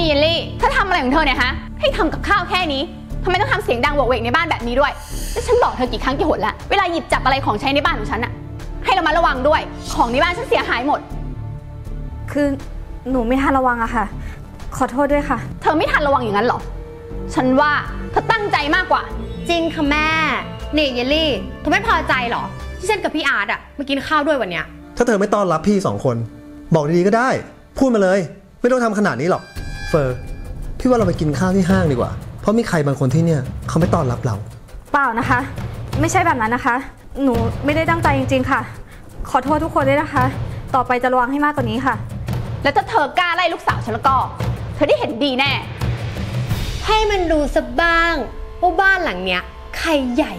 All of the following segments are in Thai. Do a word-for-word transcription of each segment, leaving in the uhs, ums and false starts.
นี่เยลลี่เธอทำอะไรของเธอเนี่ยฮะให้ทำกับข้าวแค่นี้ทำไมต้องทำเสียงดังโหวกเวกในบ้านแบบนี้ด้วยแล้วฉันบอกเธอกี่ครั้งกี่หนแล้วเวลาหยิบจับอะไรของใช้ในบ้านของฉันอะให้ระมัดระวังด้วยของในบ้านฉันเสียหายหมดคือหนูไม่ทันระวังอะค่ะขอโทษด้วยค่ะเธอไม่ทันระวังอย่างนั้นหรอฉันว่าเธอตั้งใจมากกว่าจริงค่ะแม่นี่เยลลี่เธอไม่พอใจหรอที่ฉันกับพี่อาร์ตอะมากินข้าวด้วยวันเนี้ยถ้าเธอไม่ต้อนรับพี่สองคนบอกดีๆก็ได้พูดมาเลยไม่ต้องทำขนาดนี้หรอกเฟอร์พี่ว่าเราไปกินข้าวที่ห้างดีกว่าเพราะมีใครบางคนที่เนี่ยเขาไม่ต้อนรับเราเปล่านะคะไม่ใช่แบบนั้นนะคะหนูไม่ได้ตั้งใจจริงๆค่ะขอโทษทุกคนด้วยนะคะต่อไปจะระวังให้มากกว่านี้ค่ะแล้วถ้าเธอกล้าไล่ลูกสาวฉันแล้วก็เธอได้เห็นดีแน่ให้มันรู้สักบ้างว่าบ้านหลังเนี้ยใครใหญ่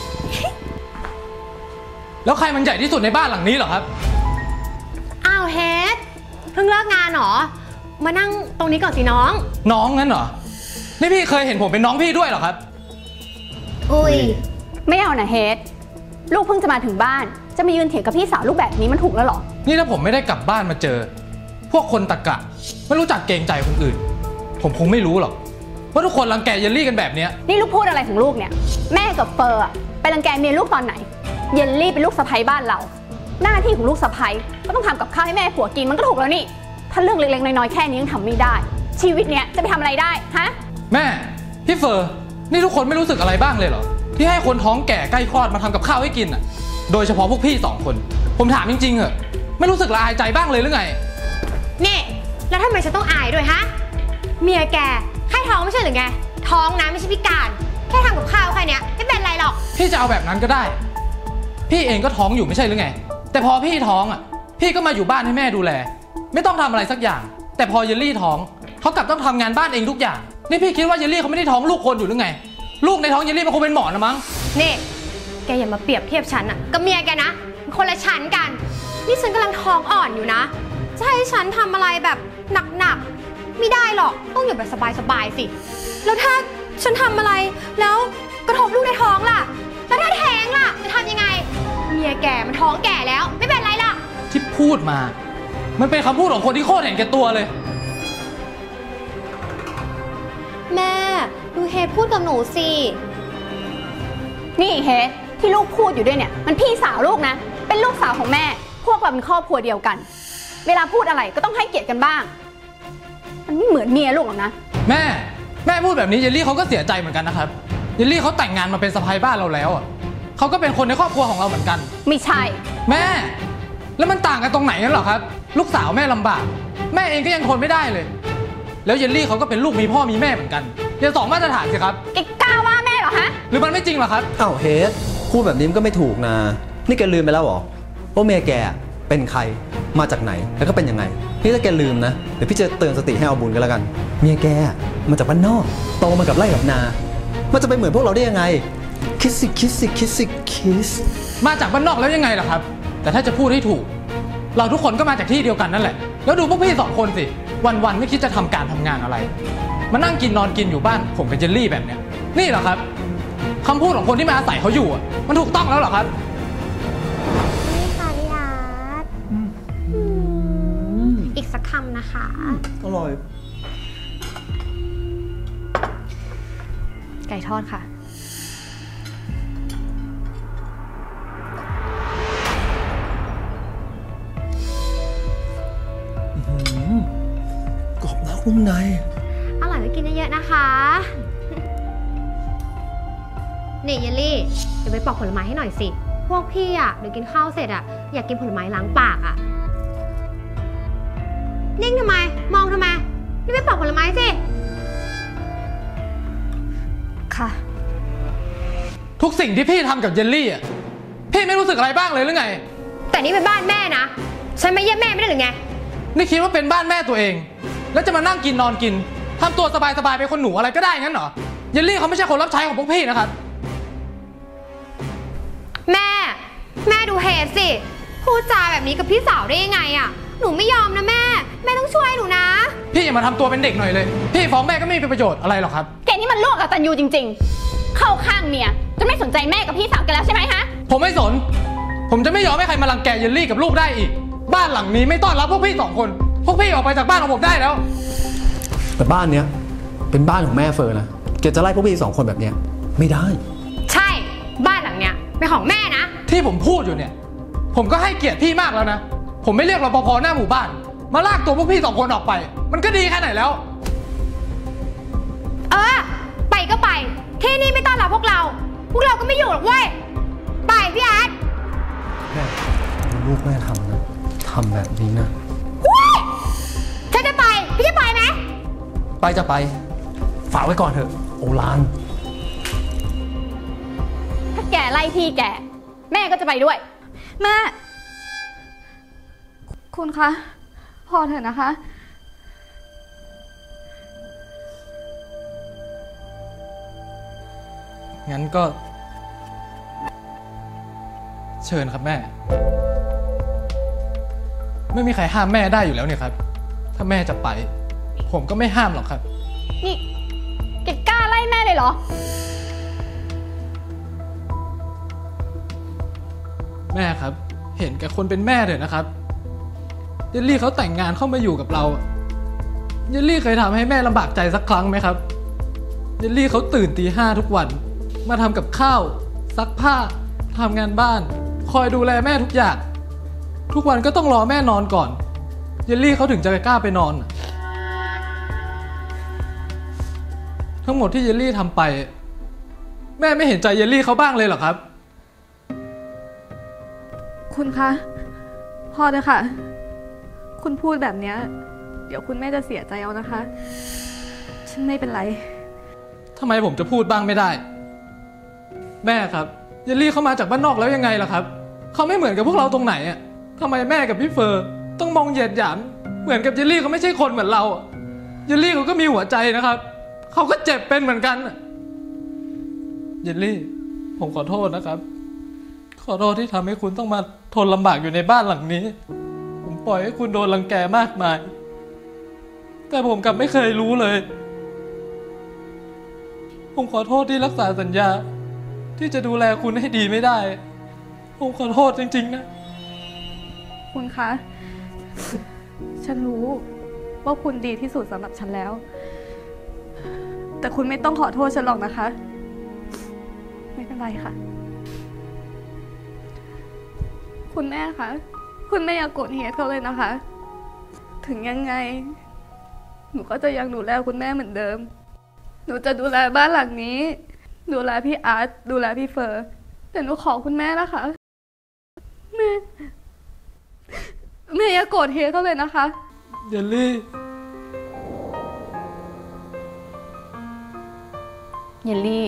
แล้วใครมันใหญ่ที่สุดในบ้านหลังนี้เหรอครับอ้าวเฮดเพิ่งเลิกงานหรอมานั่งตรงนี้ก่อนสิน้องน้องงั้นเหรอนี่พี่เคยเห็นผมเป็นน้องพี่ด้วยเหรอครับอุ้ยไม่เอานะเฮดลูกเพิ่งจะมาถึงบ้านจะมายืนเถียงกับพี่สาวลูกแบบนี้มันถูกแล้วหรอนี่ถ้าผมไม่ได้กลับบ้านมาเจอพวกคนตะกะไม่รู้จักเกรงใจคนอื่นผมคงไม่รู้หรอกว่าทุกคนรังแกเยลลี่กันแบบนี้นี่ลูกพูดอะไรของลูกเนี่ยแม่กับเฟอร์ไปรังแกเมียลูกตอนไหนเยลลี่เป็นลูกสะใภ้บ้านเราหน้าที่ของลูกสะใภ้ก็ต้องทำกับข้าวให้แม่ผัวกินมันก็ถูกแล้วนี่ถ้าเรื่องเล็กๆน้อยๆแค่นี้ยังทำไม่ได้ชีวิตเนี้ยจะไปทำอะไรได้ฮะแม่พี่เฟอร์นี่ทุกคนไม่รู้สึกอะไรบ้างเลยเหรอที่ให้คนท้องแก่ใกล้คลอดมาทำกับข้าวให้กินอ่ะโดยเฉพาะพวกพี่สองคนผมถามจริงๆเหอะไม่รู้สึกละอายใจบ้างเลยหรือไงนี่แล้วทำไมฉันต้องอายด้วยฮะเมียแกแค่ท้องไม่ใช่หรือไงท้องนะไม่ใช่พิการแค่ทำกับข้าวแค่นี้ไม่เป็นไรหรอกพี่จะเอาแบบนั้นก็ได้พี่เองก็ท้องอยู่ไม่ใช่หรือไงแต่พอพี่ท้องอ่ะพี่ก็มาอยู่บ้านให้แม่ดูแลไม่ต้องทำอะไรสักอย่างแต่พอเยลลี่ท้องเขากลับต้องทำงานบ้านเองทุกอย่างนี่พี่คิดว่าเยลลี่เขาไม่ได้ท้องลูกคนอยู่หรือไงลูกในท้องเยลลี่มันคงเป็นหมอนะมั้งนี่แกอย่ามาเปรียบเทียบฉันอ่ะกับเมียแกนะคนละชั้นกันนี่ฉันกำลังท้องอ่อนอยู่นะจะให้ฉันทำอะไรแบบหนักๆไม่ได้หรอกต้องอยู่แบบสบายๆสิแล้วถ้าฉันทำอะไรแล้วกระทบลูกในท้องล่ะแล้วถ้าแท้งล่ะจะทำยังไงเมียแกมันท้องแก่แล้วไม่เป็นไรล่ะที่พูดมามันเป็นคำพูดของคนที่โคตรเห็นแก่ตัวเลยแม่ดูเฮดพูดกับหนูสินี่เฮดที่ลูกพูดอยู่ด้วยเนี่ยมันพี่สาวลูกนะเป็นลูกสาวของแม่พวกเราเป็นครอบครัวเดียวกันเวลาพูดอะไรก็ต้องให้เกียรติกันบ้างมันไม่เหมือนเมียลูกหรอกนะแม่แม่พูดแบบนี้เยลลี่เขาก็เสียใจเหมือนกันนะครับเยลลี่เขาแต่งงานมาเป็นสะใภ้บ้านเราแล้วอ่ะเขาก็เป็นคนในครอบครัวของเราเหมือนกันไม่ใช่แม่แล้วมันต่างกันตรงไหนกันหรอครับลูกสาวแม่ลำบากแม่เองก็ยังทนไม่ได้เลยแล้วเยลลี่เขาก็เป็นลูกมีพ่อมีแม่เหมือนกันอย่าสองมาตรฐานสิครับแกกล้าว่าแม่เหรอฮะหรือมันไม่จริงหรอครับอ้าวเฮดพูดแบบนี้มันก็ไม่ถูกนะนี่แกลืมไปแล้วหรอว่าเมียแกเป็นใครมาจากไหนแล้วก็เป็นยังไงนี่ถ้าแกลืมนะเดี๋ยวพี่จะเตือนสติให้เอาบุญกันแล้วกันเมียแกมาจากบ้านนอกโตมากับไร่กับนามันจะไปเหมือนพวกเราได้ยังไงคิสสิคิสสิคิสสิคิสมาจากบ้านนอกแล้วยังไงล่ะครับแต่ถ้าจะพูดให้ถูกเราทุกคนก็มาจากที่เดียวกันนั่นแหละแล้วดูพวกพี่สองคนสิวันๆไม่คิดจะทำการทำงานอะไรมานั่งกินนอนกินอยู่บ้านผมกับเจลลี่แบบเนี้ยนี่เหรอครับคำพูดของคนที่มาอาศัยเขาอยู่อ่ะมันถูกต้องแล้วเหรอครับนี่ค่ะพี่อาร์ตอีกสักคำนะคะอร่อยไก่ทอดค่ะกรอบนอกนุ่มในอร่อยก็กินเยอะๆนะคะนี่เยลลี่เดี๋ยวไปปอกผลไม้ให้หน่อยสิพวกพี่อ่ะเดี๋ยวกินข้าวเสร็จอ่ะอยากกินผลไม้ล้างปากอ่ะนิ่งทำไมมองทำไมนี่ไปปอกผลไม้สิค่ะทุกสิ่งที่พี่ทำกับเยลลี่อ่ะพี่ไม่รู้สึกอะไรบ้างเลยหรือไงแต่นี่เป็นบ้านแม่นะฉันไม่เยี่ยมแม่ไม่ได้หรือไงนี่คิดว่าเป็นบ้านแม่ตัวเองแล้วจะมานั่งกินนอนกินทำตัวสบายๆเป็นคนหนูอะไรก็ได้งั้นเหรอเยลลี่เขาไม่ใช่คนรับใช้ของพวกพี่นะครับแม่แม่ดูเฮดสิพูดจาแบบนี้กับพี่สาวได้ยังไงอ่ะหนูไม่ยอมนะแม่แม่ต้องช่วยหนูนะพี่อย่ามาทำตัวเป็นเด็กหน่อยเลยพี่ฟ้องแม่ก็ไม่มีประโยชน์อะไรหรอกครับแกนี่มันโลกกตัญญูจริงๆเข้าข้างเมียจะไม่สนใจแม่กับพี่สาวกันแล้วใช่ไหมฮะผมไม่สนผมจะไม่ยอมให้ใครมารังแกเยลลี่กับลูกได้อีกบ้านหลังนี้ไม่ต้อนรับพวกพี่สองคนพวกพี่ออกไปจากบ้านของผมได้แล้วแต่บ้านเนี้ยเป็นบ้านของแม่เฟิร์นนะแกจะไล่พวกพี่สองคนแบบเนี้ยไม่ได้ใช่บ้านหลังเนี้ยเป็นของแม่นะที่ผมพูดอยู่เนี่ยผมก็ให้เกียรติพี่มากแล้วนะผมไม่เรียกรปภหน้าหมู่บ้านมาลากตัวพวกพี่สองคนออกไปมันก็ดีแค่ไหนแล้วเออไปก็ไปที่นี่ไม่ต้อนรับพวกเราพวกเราก็ไม่อยู่หรอกเว้ยไปพี่อาร์ตแม่ลูกแม่ทำนะทำแบบนี้นะฉันจะไปพี่จะไปไหมไปจะไปฝากไว้ก่อนเถอะโอลานถ้าแกไล่พี่แกแม่ก็จะไปด้วยแม่คุณคะพอเถอะนะคะงั้นก็เชิญครับแม่ไม่มีใครห้ามแม่ได้อยู่แล้วเนี่ยครับถ้าแม่จะไปผมก็ไม่ห้ามหรอกครับนี่แกกล้าไล่แม่เลยเหรอแม่ครับเห็นแกคนเป็นแม่เถอะนะครับเยลลี่เขาแต่งงานเข้ามาอยู่กับเราเยลลี่เคยทำให้แม่ลำบากใจสักครั้งไหมครับเยลลี่เขาตื่นตีห้าทุกวันมาทำกับข้าวซักผ้าทำงานบ้านคอยดูแลแม่ทุกอย่างทุกวันก็ต้องรอแม่นอนก่อนเยลลี่เขาถึงจะกล้าไปนอนทั้งหมดที่เยลลี่ทำไปแม่ไม่เห็นใจเยลลี่เขาบ้างเลยเหรอครับคุณคะพอเลยค่ะคุณพูดแบบนี้เดี๋ยวคุณแม่จะเสียใจเอานะคะฉันไม่เป็นไรทำไมผมจะพูดบ้างไม่ได้แม่ครับเยลลี่เขามาจากบ้านนอกแล้วยังไงล่ะครับเขาไม่เหมือนกับพวกเราตรงไหนอ่ะทำไมแม่กับพี่เฟอร์ต้องมองเหยียดหยามเหมือนกับเยลลี่เขาไม่ใช่คนเหมือนเราเยลลี่เขาก็มีหัวใจนะครับเขาก็เจ็บเป็นเหมือนกันเยลลี่ผมขอโทษนะครับขอโทษที่ทำให้คุณต้องมาทนลำบากอยู่ในบ้านหลังนี้ผมปล่อยให้คุณโดนรังแกมากมายแต่ผมกลับไม่เคยรู้เลยผมขอโทษที่รักษาสัญญาที่จะดูแลคุณให้ดีไม่ได้ผมขอโทษจริงๆนะคุณคะฉันรู้ว่าคุณดีที่สุดสำหรับฉันแล้วแต่คุณไม่ต้องขอโทษฉันหรอกนะคะไม่เป็นไรค่ะคุณแม่คะคุณแม่อย่าโกรธเฮียเขาเลยนะคะถึงยังไงหนูก็จะยังดูแลคุณแม่เหมือนเดิมหนูจะดูแลบ้านหลังนี้ดูแลพี่อาร์ตดูแลพี่เฟอร์แต่หนูขอคุณแม่นะคะแม่แม่อย่าโกรธเฮียเขาเลยนะคะเยลลี่เยลลี่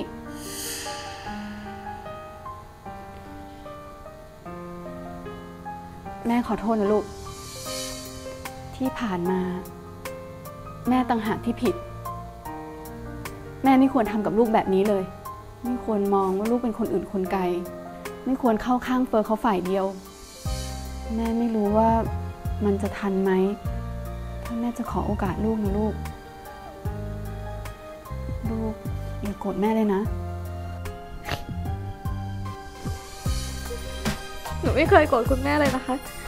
แม่ขอโทษนะลูกที่ผ่านมาแม่ต่างหากที่ผิดแม่ไม่ควรทำกับลูกแบบนี้เลยไม่ควรมองว่าลูกเป็นคนอื่นคนไกลไม่ควรเข้าข้างเฟอร์เขาฝ่ายเดียวแม่ไม่รู้ว่ามันจะทันไหมถ้าแม่จะขอโอกาสลูกนะลูกลูกอย่าโกรธแม่เลยนะหนูไม่เคยโกรธคุณแม่เลยนะคะ